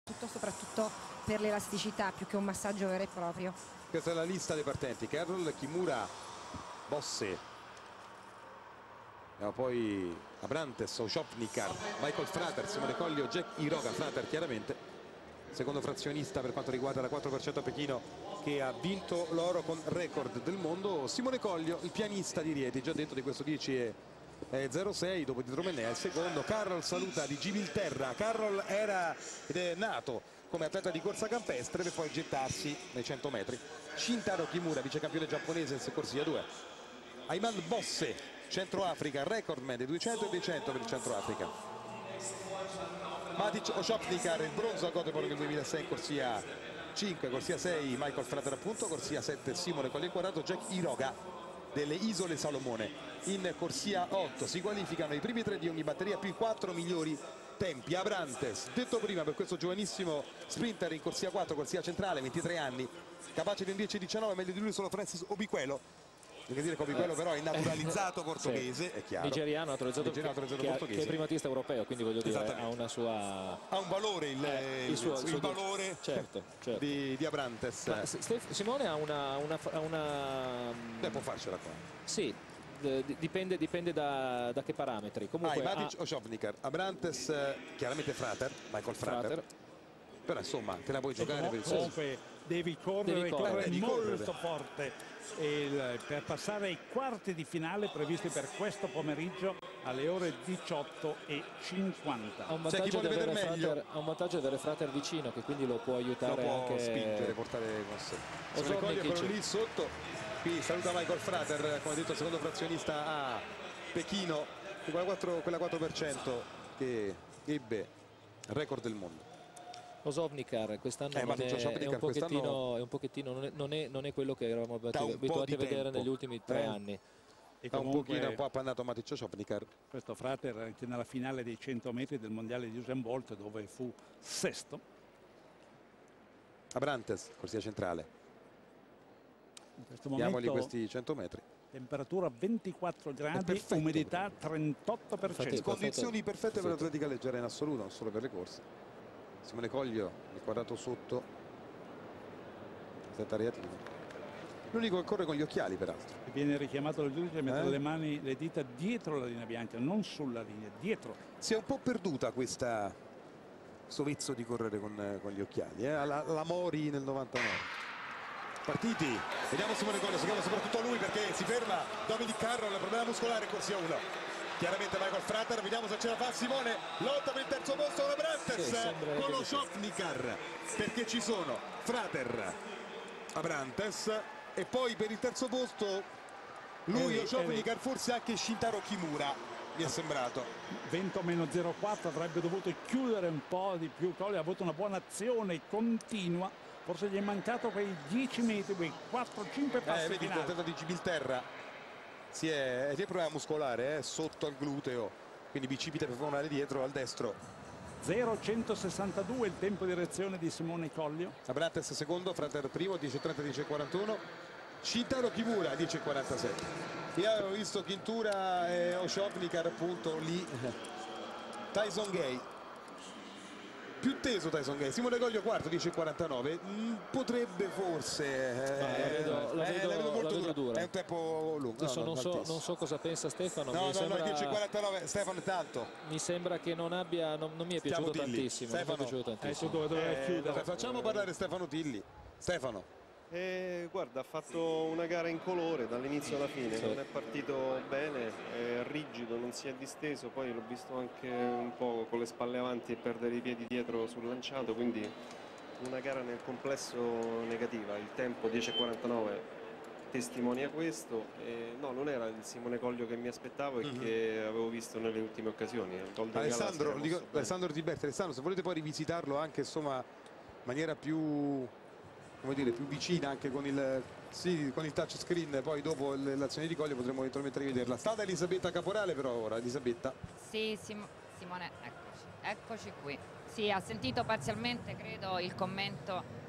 soprattutto per l'elasticità, più che un massaggio vero e proprio. Questa è la lista dei partenti: Carroll, Kimura, Bosse, poi Abrantes, Oshopnikar, Michael Frater, Simone Collio, Jack Iroga. Frater chiaramente secondo frazionista per quanto riguarda la 4% a Pechino, che ha vinto l'oro con record del mondo. Simone Collio, il pianista di Rieti, già detto di questo 10,06 dopo di Tromenea, il secondo. Carroll saluta di Gibilterra. Carroll era ed è nato come atleta di corsa campestre per poi gettarsi nei 100 metri. Shintaro Kimura, vicecampione giapponese in corsia 2. Ayman Bosse, Centro Africa, recordman dei 200 e dei 100 per il Centro Africa. Matic Oshopnikar, il bronzo a Göteborg nel 2006 in corsia 5, corsia 6 Michael Frater appunto, corsia 7 Simone Collio Quadrato. Jack Iroga delle Isole Salomone in corsia 8. Si qualificano i primi 3 di ogni batteria più i 4 migliori tempi. Abrantes, detto prima per questo giovanissimo sprinter in corsia 4, corsia centrale, 23 anni, capace di un 10-19, meglio di lui solo Francis Obiquelo. Devo dire che Obiquelo però è naturalizzato portoghese, sì, è chiaro. Nigeriano naturalizzato portoghese, che è primatista europeo, quindi voglio dire ha una sua... ha un valore il suo valore certo. Di Abrantes. Ma Simone ha una... può farcela qua. Sì, dipende da che parametri. Comunque Matic Oshopnikar, Abrantes, chiaramente Frater, Michael Frater. Però insomma te la puoi giocare per il comunque devi correre molto forte per passare ai quarti di finale previsti per questo pomeriggio alle ore 18:50. Ha un vantaggio di avere Frater vicino, che quindi lo può aiutare, lo può anche spingere, portare con sé. Simone Collio però lì sotto. Qui saluta Michael Frater, come detto secondo frazionista a Pechino, quella 4% che ebbe record del mondo. Oshopnikar quest'anno è un pochettino non è quello che eravamo abituati a vedere negli ultimi 3 anni. E un pochino appannato Matic Oshopnikar. Questo Frater anche nella finale dei 100 metri del mondiale di Usain Bolt, dove fu sesto. Abrantes, corsia centrale. In questo momento diamogli questi 100 metri. Temperatura 24 gradi, umidità 38%. Condizioni perfette per l'atletica leggera in assoluto, non solo per le corse. Simone Collio, il quadrato sotto, atleta reattivo. L'unico che corre con gli occhiali peraltro. E viene richiamato dal giudice a mettere le mani, le dita dietro la linea bianca, non sulla linea, dietro. Si è un po' perduta questo vezzo di correre con gli occhiali, la Mori nel 99. Partiti, vediamo Simone Collio, seguiamo soprattutto lui perché si ferma Dominic Carroll, problema muscolare in corsia 1. Chiaramente Michael Frater, vediamo se ce la fa Simone, lotta per il terzo posto con Abrantes, con Oshopnikar, perché ci sono Frater, Abrantes e poi per il terzo posto lui Oshopnikar, forse anche Shintaro Kimura, mi è sembrato. Vento meno 0,4, avrebbe dovuto chiudere un po' di più. Collio ha avuto una buona azione continua, forse gli è mancato quei 10 metri, quei 4-5 passi vedi il tentato di Gibilterra. È problema muscolare sotto al gluteo, quindi bicipite per tornare dietro al destro. 0,162 il tempo di reazione di Simone Collio. Abrantes secondo, Frater primo, 10,30, 10,41. Shintaro Kimura 10,47. Io avevo visto Kintura e Oshopnikar appunto lì. Tyson Gay più teso, Tyson Gay. Simone Collio quarto, 10,49. Potrebbe forse la vedo molto dura. È un tempo lungo. Non so cosa pensa Stefano. No, 10,49. Stefano tanto. Mi sembra che non mi è piaciuto tantissimo. Facciamo parlare Stefano Tilli. Stefano. Guarda, ha fatto una gara in colore dall'inizio alla fine, non è partito bene, è rigido, non si è disteso, poi l'ho visto anche un po' con le spalle avanti e perdere i piedi dietro sul lanciato, quindi una gara nel complesso negativa. Il tempo 10,49 testimonia questo, no, non era il Simone Collio che mi aspettavo e che avevo visto nelle ultime occasioni. Alessandro Tiberti, Alessandro, se volete poi rivisitarlo anche insomma in maniera più, come dire, più vicina anche con il touchscreen, poi dopo l'azione di Collio potremo eventualmente rivederla. Stata Elisabetta Caporale però ora. Elisabetta. Sì, Simone, eccoci qui. Sì, ha sentito parzialmente credo il commento